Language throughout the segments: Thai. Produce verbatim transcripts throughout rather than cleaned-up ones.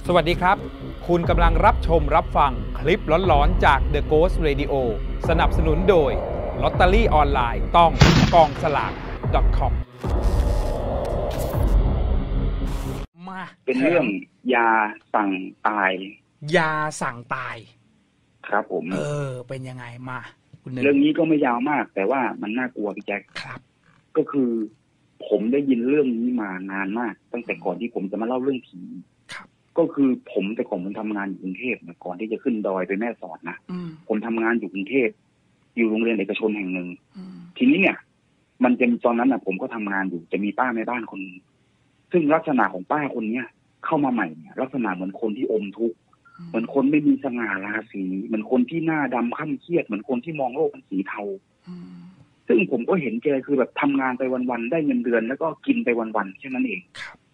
สวัสดีครับคุณกำลังรับชมรับฟังคลิปหลอนๆจาก The Ghost Radio สนับสนุนโดยลอตเตอรี่ออนไลน์ต้องกองสลาก .com มาเป็นเรื่องยาสั่งตายยาสั่งตายครับผมเออเป็นยังไงมาคุณเรื่องนี้ก็ไม่ยาวมากแต่ว่ามันน่ากลัวพี่แจ๊คครับก็คือผมได้ยินเรื่องนี้มานานมากตั้งแต่ก่อนที่ผมจะมาเล่าเรื่องผีก็คือผมแต่ก่อนผมทำงานอยู่กรุงเทพก่อนที่จะขึ้นดอยไปแม่สอดนะผมทำงานอยู่กรุงเทพอยู่โรงเรียนเอกชนแห่งหนึ่งทีนี้เนี่ยมันจะตอนนั้นนะผมก็ทำงานอยู่จะมีป้าแม่บ้านคนซึ่งลักษณะของป้าคนเนี้ยเข้ามาใหม่เนี่ยลักษณะเหมือนคนที่อมทุกข์เหมือนคนไม่มีสง่าราศีเหมือนคนที่หน้าดำค่ำเครียดเหมือนคนที่มองโลกเป็นสีเทาซึ่งผมก็เห็นแกคือแบบทำงานไปวันๆได้เงินเดือนแล้วก็กินไปวันๆแค่นั้นเอง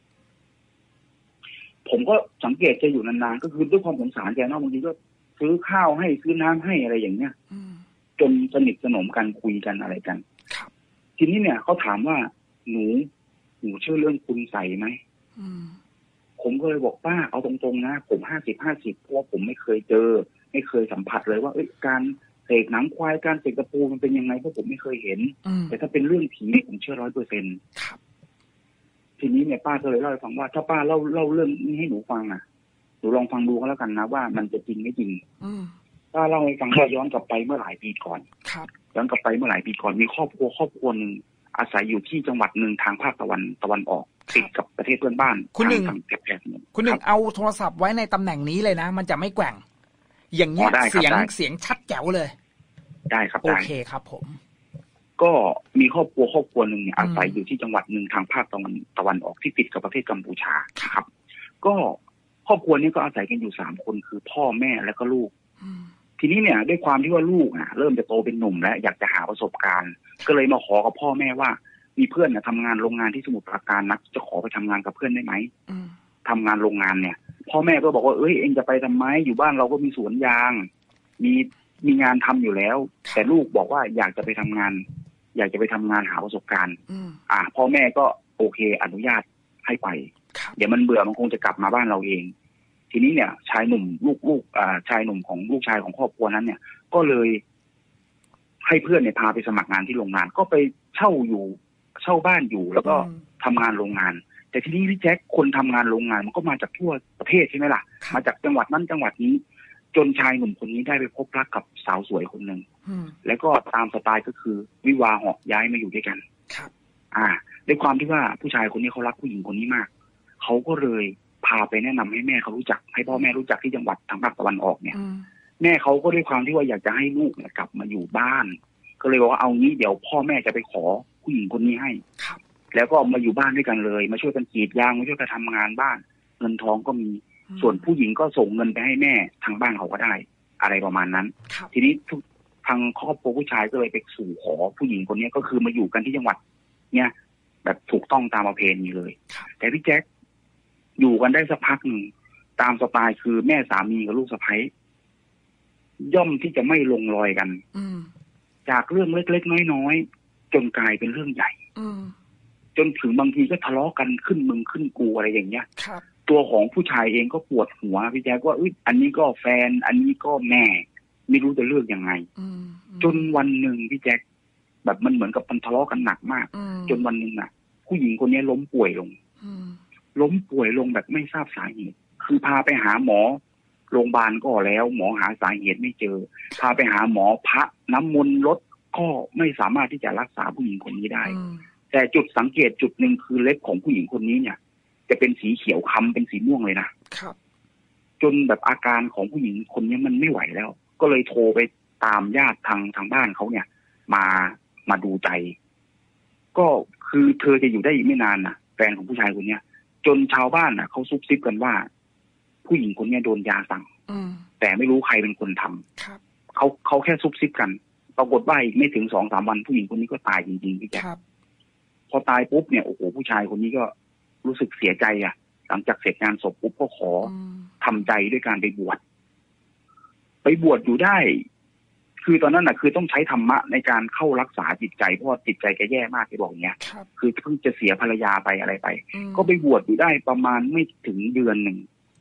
ผมก็สังเกตแกอยู่นานๆก็คือด้วยความสงสารแกเนาะบางทีก็ซื้อข้าวให้ซื้อน้ำให้อะไรอย่างเงี้ยจนสนิทสนมกันคุยกันอะไรกันทีนี้เนี่ยเขาถามว่าหนูหนูเชื่อเรื่องคุณใส่ไหมผมก็เลยบอกป้าเอาตรงๆนะผมห้าสิบห้าสิบเพราะว่าผมไม่เคยเจอไม่เคยสัมผัสเลยว่าเอ้ยการเสกหนังควายการเสกตะปูมันเป็นยังไงเพราะผมไม่เคยเห็นแต่ถ้าเป็นเรื่องผีผมเชื่อร้อยเปอร์เซ็นต์ทีนี้เนี่ยป้าก็เลยเล่าให้ฟังว่าถ้าป้าเล่าเล่าเรื่องนี้ให้หนูฟังอ่ะหนูลองฟังดูก็แล้วกันนะว่ามันจะจริงไม่จริงป้าเล่าให้ฟังว่าย้อนกลับไปเมื่อหลายปีก่อนย้อนกลับไปเมื่อหลายปีก่อนมีครอบครัวครอบครัวหนึ่งอาศัยอยู่ที่จังหวัดหนึ่งทางภาคตะวันตะวันออกติดกับประเทศเพื่อนบ้านคุณหนึ่งแถบๆคุณหนึ่งเอาโทรศัพท์ไว้ในตำแหน่งนี้เลยนะมันจะไม่แกว่งอย่างนี้เสียงเสียงชัดแจ๋วเลยได้ครับโอเคครับผมก็มีครอบครัวครอบครัวหนึ่งอาศัยอยู่ที่จังหวัดหนึ่งทางภาคตะวันตะวันออกที่ติดกับประเทศกัมพูชาครับก็ครอบครัวนี้ก็อาศัยกันอยู่สามคนคือพ่อแม่และก็ลูกทีนี้เนี่ยด้วยความที่ว่าลูกอ่ะเริ่มจะโตเป็นหนุ่มแล้วอยากจะหาประสบการณ์ก็เลยมาขอกับพ่อแม่ว่ามีเพื่อนเนี่ยทำงานโรงงานที่สมุทรปราการนักจะขอไปทำงานกับเพื่อนได้ไหมทำงานโรงงานเนี่ยพ่อแม่ก็บอกว่าเอ้ยเองจะไปทำไมอยู่บ้านเราก็มีสวนยางมีมีงานทำอยู่แล้วแต่ลูกบอกว่าอยากจะไปทำงานอยากจะไปทำงานหาประสบการณ์อ่าพ่อแม่ก็โอเคอนุญาตให้ไปเดี๋ยวมันเบื่อมันคงจะกลับมาบ้านเราเองทีนี้เนี่ยชายหนุ่มลูกลูกอ่าชายหนุ่มของลูกชายของครอบครัวนั้นเนี่ยก็เลยให้เพื่อนเนี่ยพาไปสมัครงานที่โรงงานก็ไปเช่าอยู่เช่าบ้านอยู่แล้วก็ทำงานโรงงานแต่ทีนี้พี่แจ็คคนทำงานโรงงานมันก็มาจากทั่วประเทศใช่ไหมล่ะมาจากจังหวัดนั้นจังหวัดนี้จนชายหนุ่มคนนี้ได้ไปพบรักกับสาวสวยคนหนึ่งแล้วก็ตามสไตล์ก็คือวิวาเหาะย้ายมาอยู่ด้วยกันครับอ่าด้วยความที่ว่าผู้ชายคนนี้เขารักผู้หญิงคนนี้มากเขาก็เลยพาไปแนะนำให้แม่เขารู้จักให้พ่อแม่รู้จักที่จังหวัดทางภาคตะวันออกเนี่ยแม่เขาก็ด้วยความที่ว่าอยากจะให้ลูกเนี่ยกลับมาอยู่บ้านก็เลยบอกว่าเอางี้เดี๋ยวพ่อแม่จะไปขอผู้หญิงคนนี้ให้แล้วก็มาอยู่บ้านด้วยกันเลยมาช่วยกันกรีดยางมาช่วยกันทำงานบ้านเงินทองก็มีส่วนผู้หญิงก็ส่งเงินไปให้แม่ทางบ้านเขาก็ได้อะไรประมาณนั้นทีนี้ทุกทางครอบครัวผู้ชายก็เลยไปสู่ขอผู้หญิงคนนี้ก็คือมาอยู่กันที่จังหวัดเนี่ยแบบถูกต้องตามประเพณีเลยแต่พี่แจ็คอยู่กันได้สักพักหนึ่งตามสไตล์คือแม่สามีกับลูกสะใภ้ย่อมที่จะไม่ลงรอยกันจากเรื่องเล็กๆน้อยๆจนกลายเป็นเรื่องใหญ่จนถึงบางทีก็ทะเลาะกันขึ้นมึงขึ้นกูอะไรอย่างเงี้ยตัวของผู้ชายเองก็ปวดหัวพี่แจ๊คว่าอุ๊ยอันนี้ก็แฟนอันนี้ก็แม่ไม่รู้จะเลือกยังไงจนวันหนึ่งพี่แจ๊คแบบมันเหมือนกับมันทะเลาะกันหนักมากจนวันหนึ่งน่ะผู้หญิงคนนี้ล้มป่วยลงล้มป่วยลงแบบไม่ทราบสาเหตุคือพาไปหาหมอโรงพยาบาลก็แล้วหมอหาสาเหตุไม่เจอพาไปหาหมอพระน้ำมนต์ลดก็ไม่สามารถที่จะรักษาผู้หญิงคนนี้ได้แต่จุดสังเกตจุดหนึ่งคือเล็บของผู้หญิงคนนี้เนี่ยจะเป็นสีเขียวค้ำเป็นสีม่วงเลยนะครับจนแบบอาการของผู้หญิงคนนี้มันไม่ไหวแล้วก็เลยโทรไปตามญาติทางทางบ้านเขาเนี่ยมามาดูใจก็คือเธอจะอยู่ได้อีกไม่นานนะแฟนของผู้ชายคนเนี้ยจนชาวบ้านน่ะเขาซุบซิบกันว่าผู้หญิงคนนี้โดนยาสั่งแต่ไม่รู้ใครเป็นคนทำเขาเขาแค่ซุบซิบกันปรากฏว่าอีกไม่ถึงสองสามวันผู้หญิงคนนี้ก็ตายจริงๆพี่แจ๊คพอตายปุ๊บเนี่ยโอ้โหผู้ชายคนนี้ก็รู้สึกเสียใจอ่ะหลังจากเสร็จงานศพปุ๊บก็ขอทำใจด้วยการไปบวชไปบวชอยู่ได้คือตอนนั้นน่ะคือต้องใช้ธรรมะในการเข้ารักษาจิตใจเพราะจิตใจแกแย่มากแกบอกอย่างเงี้ยคือเพิ่งจะเสียภรรยาไปอะไรไปก็ไปบวชอยู่ได้ประมาณไม่ถึงเดือนหนึ่ง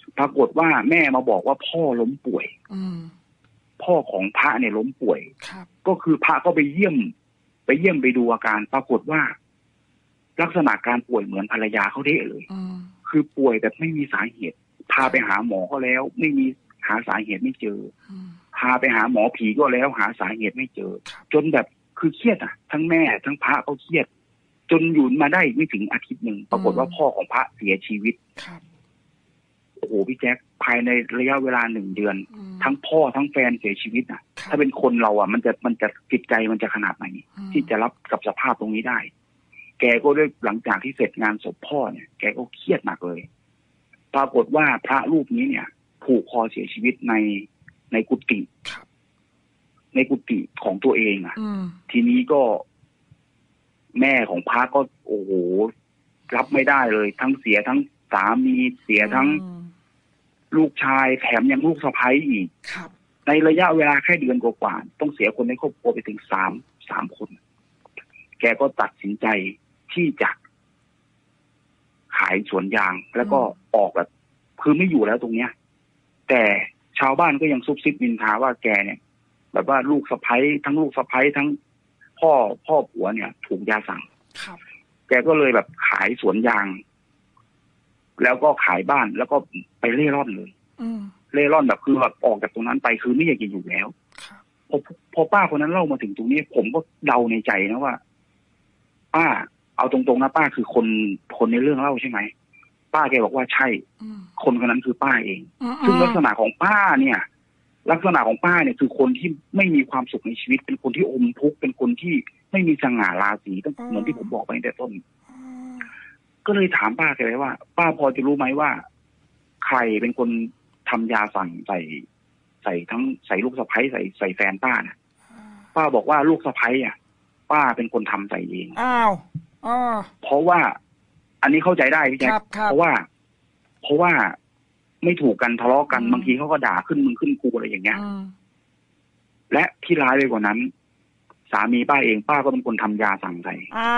ปรากฏว่าแม่มาบอกว่าพ่อล้มป่วยพ่อของพระเนี่ยล้มป่วยก็คือพระก็ไปเยี่ยมไปเยี่ยมไปดูอาการปรากฏว่าลักษณะการป่วยเหมือนภรรยาเขาเด้เลยคือป่วยแบบไม่มีสาเหตุพาไปหาหมอก็แล้วไม่มีหาสาเหตุไม่เจอพาไปหาหมอผีก็แล้วหาสาเหตุไม่เจอจนแบบคือเครียดอ่ะทั้งแม่ทั้งพระก็เครียดจนอยู่มาได้ไม่ถึงอาทิตย์หนึ่งปรากฏว่าพ่อของพระเสียชีวิตโอ้โหพี่แจ๊คภายในระยะเวลาหนึ่งเดือนทั้งพ่อทั้งแฟนเสียชีวิตอ่ะถ้าเป็นคนเราอ่ะมันจะมันจะจิตใจมันจะขนาดไหนที่จะรับกับสภาพตรงนี้ได้แกก็ได้หลังจากที่เสร็จงานศพพ่อเนี่ยแกก็เครียดหนักเลยปรากฏว่าพระรูปนี้เนี่ยผูกคอเสียชีวิตในในกุฏิในกุฏิของตัวเองอ่ะทีนี้ก็แม่ของพระก็โอ้โหรับไม่ได้เลยทั้งเสียทั้งสามีเสียทั้งลูกชายแถมยังลูกสะใภ้อีกในระยะเวลาแค่เดือนกว่าๆต้องเสียคนในครอบครัวไปถึงสามสามคนแกก็ตัดสินใจที่จะขายสวนยางแล้วก็ออกแบบคือไม่อยู่แล้วตรงเนี้ยแต่ชาวบ้านก็ยังซุบซิบนินทาว่าแกเนี่ยแบบว่าลูกสะใภ้ทั้งลูกสะใภ้ทั้งพ่อพ่อผัวเนี่ยถูกยาสั่งแกก็เลยแบบขายสวนยางแล้วก็ขายบ้านแล้วก็ไปเล่ร่อนเลยเล่ร่อนแบบคือแบบออกจากตรงนั้นไปคือไม่อยากจะอยู่แล้วพอพอป้าคนนั้นเล่ามาถึงตรงนี้ผมก็เดาในใจนะว่าป้าเอาตรงๆนะป้าคือคนคนในเรื่องเล่าใช่ไหมป้าแกบอกว่าใช่คนคนนั้นคือป้าเองซึ่งลักษณะของป้าเนี่ยลักษณะของป้าเนี่ยคือคนที่ไม่มีความสุขในชีวิตเป็นคนที่อมทุกข์เป็นคนที่ไม่มีสง่าราศีตั้งเหมือนที่ผมบอกไปตั้งแต่ต้นก็เลยถามป้าแกเลยว่าป้าพอจะรู้ไหมว่าใครเป็นคนทำยาสั่งใส่ใส่ทั้งใส่ลูกสะใภ้ใส่ใส่แฟนป้าเนี่ยป้าบอกว่าลูกสะใภ้อ่ะป้าเป็นคนทำใส่เองอ้าวอ๋อเพราะว่าอันนี้เข้าใจได้พี่แจ๊คเพราะว่าเพราะว่าไม่ถูกกันทะเลาะกันบางทีเขาก็ด่าขึ้นมึงขึ้นกูอะไรอย่างเงี้ยและที่ร้ายไปกว่านั้นสามีป้าเองป้าก็เป็นคนทำยาสั่งใส่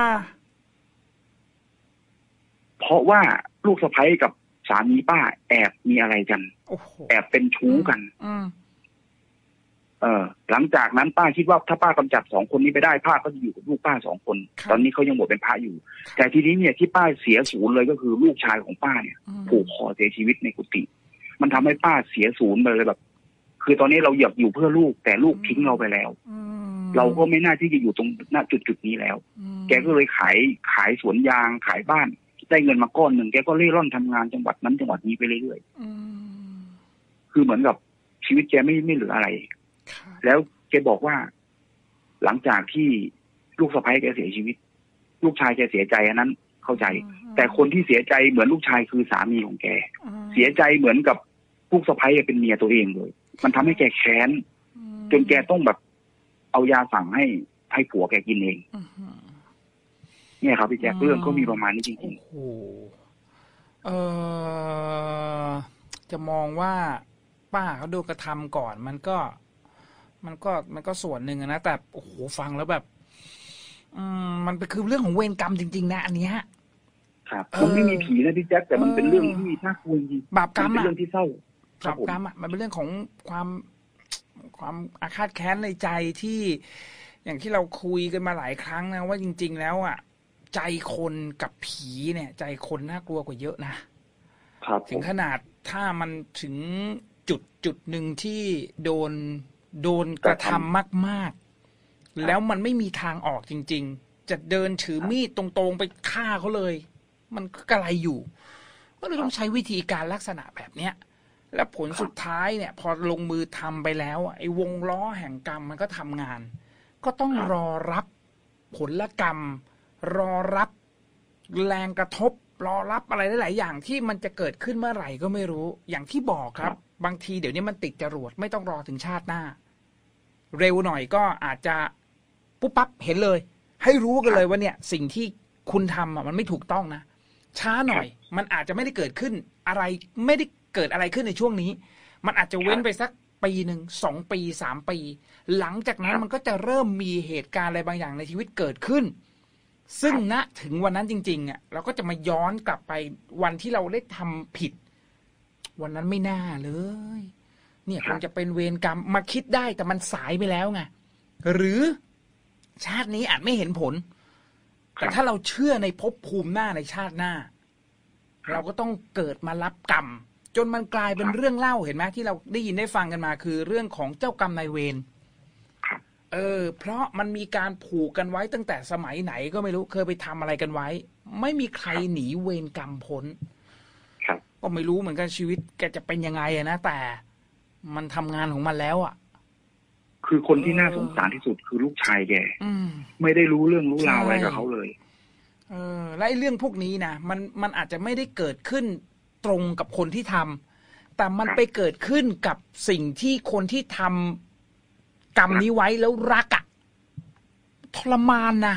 เพราะว่าลูกสะใภ้กับสามีป้าแอบมีอะไรกันแอบเป็นชู้กันเออหลังจากนั้นป้าคิดว่าถ้าป้ากำจัดสองคนนี้ไปได้ป้าก็จะอยู่กับลูกป้าสองคนตอนนี้เขายังบวชเป็นพระอยู่แต่ทีนี้เนี่ยที่ป้าเสียศูนย์เลยก็คือลูกชายของป้าเนี่ยผูกคอเสียชีวิตในกุฏิมันทำให้ป้าเสียศูนย์ไปเลยแบบคือตอนนี้เราอยากอยู่เพื่อลูกแต่ลูกทิ้งเราไปแล้วเราก็ไม่น่าที่จะอยู่ตรงณจุดจุดนี้แล้วแกก็เลยขายขายสวนยางขายบ้านได้เงินมาก้อนหนึ่งแกก็เล่ร่อนทำงานจังหวัดนั้นจังหวัดนี้ไปเรื่อยๆคือเหมือนกับชีวิตแกไม่ไม่เหลืออะไรแล้วแกบอกว่าหลังจากที่ลูกสะใภ้แกเสียชีวิตลูกชายแกเสียใจอันนั้นเข้าใจแต่คนที่เสียใจเหมือนลูกชายคือสามีของแกเสียใจเหมือนกับลูกสะใภ้เป็นเมียตัวเองเลยมันทำให้แกแค้นจนแกต้องแบบเอายาสั่งให้ให้ผัวแกกินเองเนี่ยครับพี่แจ๊คเรื่องก็มีประมาณนี้จริงๆโอ้โหเออจะมองว่าป้าเขาดูกระทำก่อนมันก็มันก็มันก็ส่วนหนึ่งนะแต่โอ้โหฟังแล้วแบบอืมมันเป็นคือเรื่องของเวรกรรมจริงๆนะอันนี้ฮะครับมันไม่มีผีนะพี่แจ๊คแต่มันเป็นเรื่องที่น่ากลัวจริงบาปกรรมเป็นเรื่องที่เศร้าบาปกรรมอ่ะมันเป็นเรื่องของความความอาฆาตแค้นในใจที่อย่างที่เราคุยกันมาหลายครั้งนะว่าจริงๆแล้วอ่ะใจคนกับผีเนี่ยใจคนน่ากลัวกว่าเยอะนะครับถึงขนาดถ้ามันถึงจุดจุดหนึ่งที่โดนโดนกระทำมากๆแล้วมันไม่มีทางออกจริงๆจะเดินถือมีดตรงๆไปฆ่าเขาเลยมันก็กระไรอยู่ก็เลยต้องใช้วิธีการลักษณะแบบเนี้ยและผลสุดท้ายเนี่ยพอลงมือทำไปแล้วไอ้วงล้อแห่งกรรมมันก็ทำงานก็ต้องรอรับผลกรรมรอรับแรงกระทบรอรับอะไรหลายๆอย่างที่มันจะเกิดขึ้นเมื่อไหร่ก็ไม่รู้อย่างที่บอกครับบางทีเดี๋ยวนี้มันติดจรวดไม่ต้องรอถึงชาติหน้าเร็วหน่อยก็อาจจะปุ๊บปั๊บเห็นเลยให้รู้กันเลยว่าเนี่ยสิ่งที่คุณทำอ่ะมันไม่ถูกต้องนะช้าหน่อยมันอาจจะไม่ได้เกิดขึ้นอะไรไม่ได้เกิดอะไรขึ้นในช่วงนี้มันอาจจะเว้นไปสักปีหนึ่งสองปีสามปีหลังจากนั้นมันก็จะเริ่มมีเหตุการณ์อะไรบางอย่างในชีวิตเกิดขึ้นซึ่งณถึงวันนั้นจริงๆอ่ะเราก็จะมาย้อนกลับไปวันที่เราได้ทำผิดวันนั้นไม่น่าเลยเนี่ยคครับ งจะเป็นเวรกรรมมาคิดได้แต่มันสายไปแล้วไงหรือชาตินี้อาจไม่เห็นผล แต่ถ้าเราเชื่อในภพภูมิหน้าในชาติหน้า เราก็ต้องเกิดมารับกรรมจนมันกลายเป็นเรื่องเล่าเห็นไหมที่เราได้ยินได้ฟังกันมาคือเรื่องของเจ้ากรรมนายเวรเออเพราะมันมีการผูกกันไว้ตั้งแต่สมัยไหนก็ไม่รู้เคยไปทำอะไรกันไว้ ไม่มีใครหนีเวรกรรมพ้นก็ไม่รู้เหมือนกันชีวิตแกจะเป็นยังไงอะนะแต่มันทำงานของมันแล้วอะคือคนที่น่าสงสารที่สุดคือลูกชายแกไม่ได้รู้เรื่องรู้ราวอะไรกับเขาเลยเออและไอ้เรื่องพวกนี้นะมันมันอาจจะไม่ได้เกิดขึ้นตรงกับคนที่ทำแต่มันไปเกิดขึ้นกับสิ่งที่คนที่ทำกรรมนี้ไว้แล้วรักอะทรมานนะ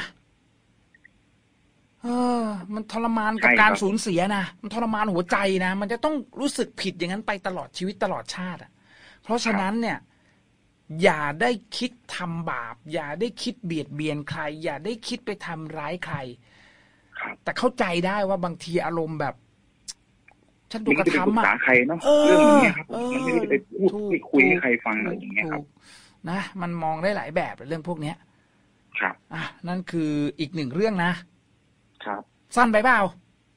เออมันทรมานกับการสูญเสียนะมันทรมานหัวใจนะมันจะต้องรู้สึกผิดอย่างนั้นไปตลอดชีวิตตลอดชาติอ่ะเพราะฉะนั้นเนี่ยอย่าได้คิดทำบาปอย่าได้คิดเบียดเบียนใครอย่าได้คิดไปทำร้ายใครแต่เข้าใจได้ว่าบางทีอารมณ์แบบฉันถูกกระทำอ่ะใครเนาะเรื่องนี้ครับมันไม่ได้ไปพูดไปคุยให้ใครฟังอะไรอย่างเงี้ยครับนะมันมองได้หลายแบบเรื่องพวกเนี้ยครับอ่ะนั่นคืออีกหนึ่งเรื่องนะครับสั้นไปเปล่า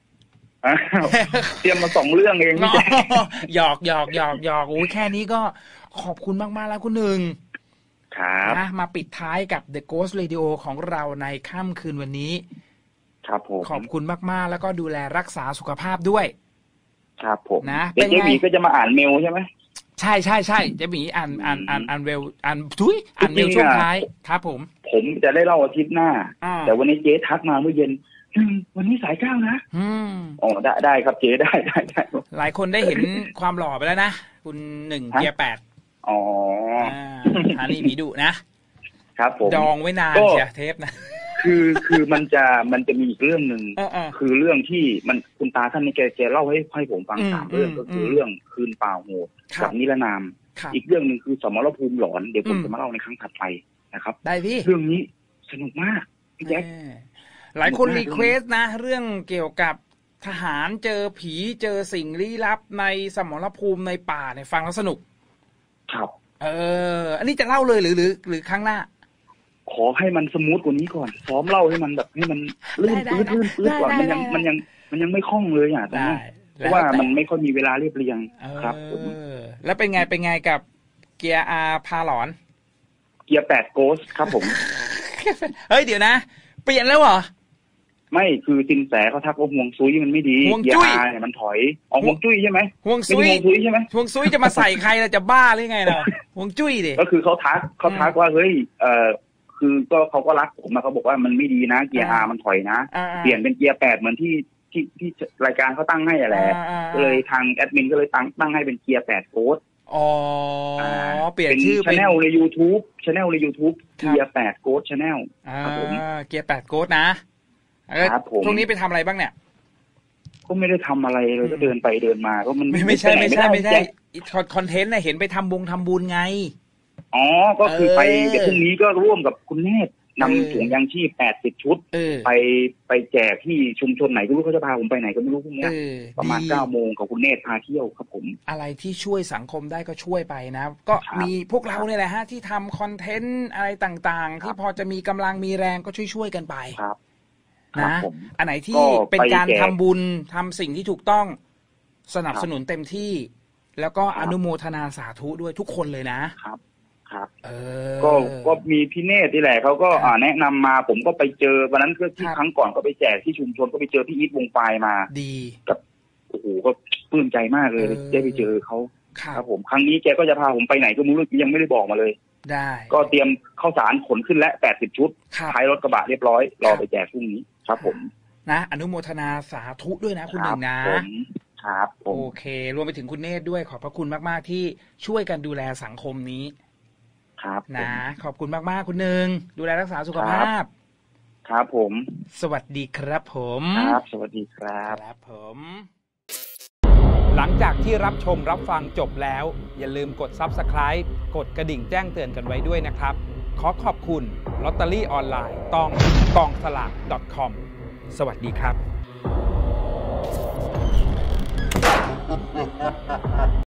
เตรียมมาสองเรื่องเองไม่ใช่หยอกหยอกหยอกหยอกโอ้ยแค่นี้ก็ขอบคุณมากๆแล้วคุณหนึ่งครับนะมาปิดท้ายกับ The Ghost Radio ของเราในค่ำคืนวันนี้ครับผมขอบคุณมากๆแล้วก็ดูแลรักษาสุขภาพด้วยครับผมนะเป็นไงเจ๊หมีก็จะมาอ่านเมลใช่ไหมใช่ใช่ใช่เจ๊หมีอ่านอ่านอ่านอ่านเวลอ่านทุยอ่านเมลช่วงท้ายครับผมผมจะได้เล่าอาทิตย์หน้าแต่วันนี้เจ๊ทักมาเมื่อเย็นวันนี้สายเก้านะอืมอ๋อได้ได้ครับเจ๊ได้ได้ได้หลายคนได้เห็นความหล่อไปแล้วนะคุณหนึ่งเกียร์แปดอ๋อฐานีผีดุนะครับผมดองไว้นานเชียเทปนะคือคือมันจะมันจะมีอีกเรื่องหนึ่งคือเรื่องที่มันคุณตาท่านนี้แกแกเล่าให้ให้ผมฟังสามเรื่องก็คือเรื่องคืนป่าโหดกับนิรนามอีกเรื่องหนึ่งคือสมรภูมิหลอนเดี๋ยวผมจะมาเล่าในครั้งถัดไปนะครับได้พี่เรื่องนี้สนุกมากพี่แจ๊คหลายคนรีเควสนะเรื่องเกี่ยวกับทหารเจอผีเจอสิ่งลี้ลับในสมรภูมิในป่าเนี่ยฟังแล้วสนุกครับเอออันนี้จะเล่าเลยหรือหรือหรือครั้งหน้าขอให้มันสมูทกว่านี้ก่อนซ้อมเล่าให้มันแบบให้มันลื่นลื่นลื่นลื่นก่อนมันยังมันยังมันยังไม่คล่องเลยอ่ะตรงนี้เพราะว่ามันไม่ค่อยมีเวลาเรียบเรียงครับผมแล้วเป็นไงเป็นไงกับเกียร์อาพาหลอนเกียร์แปดโกสครับผมเฮ้ยเดี๋ยวนะเปลี่ยนแล้วเหรอไม่คือสินแสเขาทักว่าห่วงซุยมันไม่ดีห่วงจุ้ยเนี่ยมันถอยอ๋อห่วงจุ้ยใช่ไหมห่วงซุยห่วงซุยใช่ไหมห่วงซุยจะมาใส่ใครเราจะบ้าหรือไงเราห่วงจุ้ยดิก็คือเขาทักเขาทักว่าเฮ้ยเอ่อคือก็เขาก็รักผมมาเขาบอกว่ามันไม่ดีนะเกียร์อามันถอยนะเปลี่ยนเป็นเกียร์แปดเหมือนที่ที่ที่รายการเขาตั้งให้แหละก็เลยทางแอดมินก็เลยตั้งตั้งให้เป็นเกียร์แปดโค้ดอ๋อเปลี่ยนชื่อเป็น channel ใน YouTube channel ใน YouTube เกียร์แปดโค้ด channel ครับผมเกียร์แปดโค้ดนะครับผมช่วงนี้ไปทำอะไรบ้างเนี่ยก็ไม่ได้ทำอะไรเลยก็เดินไปเดินมาก็มันไม่ใช่ไม่ใช่ไม่ใช่คอนเทนต์เนี่ยเห็นไปทำบุญทำบุญไงอ๋อก็คือไปเดี๋ยวพรุ่งนี้ก็ร่วมกับคุณเนตรนำถุงยางชีพแปดสิบชุดไปไปแจกที่ชุมชนไหนก็รู้เขาจะพาผมไปไหนก็ไม่รู้พรุ่งนี้ประมาณเก้าโมงกับคุณเนตรพาเที่ยวครับผมอะไรที่ช่วยสังคมได้ก็ช่วยไปนะก็มีพวกเราเนี่ยแหละฮะที่ทำคอนเทนต์อะไรต่างๆที่พอจะมีกำลังมีแรงก็ช่วยๆกันไปนะอันไหนที่เป็นการทำบุญทำสิ่งที่ถูกต้องสนับสนุนเต็มที่แล้วก็อนุโมทนาสาธุด้วยทุกคนเลยนะครับครับก็ก็มีพี่เนตรที่แหละเขาก็แนะนำมาผมก็ไปเจอวันนั้นคือที่ครั้งก่อนก็ไปแจกที่ชุมชนก็ไปเจอพี่อีทวงปลายมาดีกับโอ้โหก็ปลื้มใจมากเลยได้ไปเจอเขาครับผมครั้งนี้แกก็จะพาผมไปไหนก็ไม่รู้ยังไม่ได้บอกมาเลยได้ก็เตรียมข้าวสารขนขึ้นและแปดสิบชุดท้ายรถกระบะเรียบร้อยรอไปแจกพรุ่งนี้ครับผมนะอนุโมทนาสาธุด้วยนะคุณหนึ่งนะครับโอเครวมไปถึงคุณเนตรด้วยขอบพระคุณมากๆที่ช่วยกันดูแลสังคมนี้ครับนะขอบคุณมากๆคุณหนึ่งดูแลรักษาสุขภาพครับผมสวัสดีครับผมครับสวัสดีครับครับผมหลังจากที่รับชมรับฟังจบแล้วอย่าลืมกด ซับสไครบ์ กดกระดิ่งแจ้งเตือนกันไว้ด้วยนะครับขอขอบคุณลอตเตอรี่ออนไลน์ต้องกองสลาก .com สวัสดีครับ